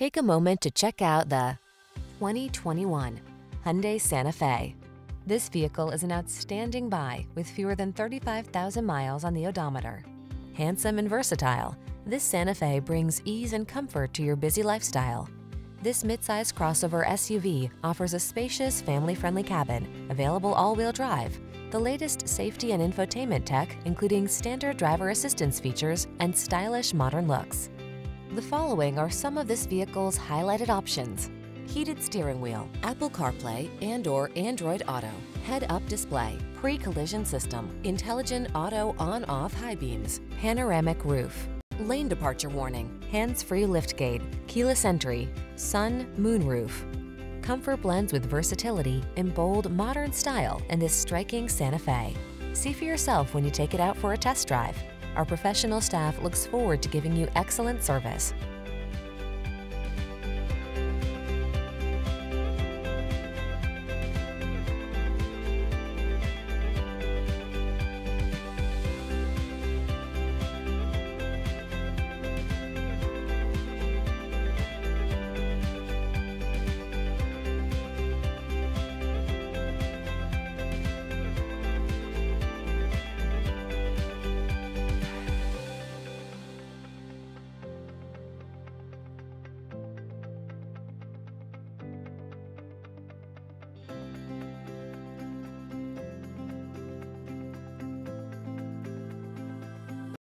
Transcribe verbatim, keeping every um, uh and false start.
Take a moment to check out the twenty twenty-one Hyundai Santa Fe. This vehicle is an outstanding buy with fewer than thirty-five thousand miles on the odometer. Handsome and versatile, this Santa Fe brings ease and comfort to your busy lifestyle. This midsize crossover S U V offers a spacious, family-friendly cabin, available all-wheel drive, the latest safety and infotainment tech, including standard driver assistance features and stylish modern looks. The following are some of this vehicle's highlighted options: heated steering wheel, Apple CarPlay and or Android Auto, head-up display, pre-collision system, intelligent auto on-off high beams, panoramic roof, lane departure warning, hands-free liftgate, keyless entry, sun, moon roof. Comfort blends with versatility in bold, modern style in this striking Santa Fe. See for yourself when you take it out for a test drive. Our professional staff looks forward to giving you excellent service.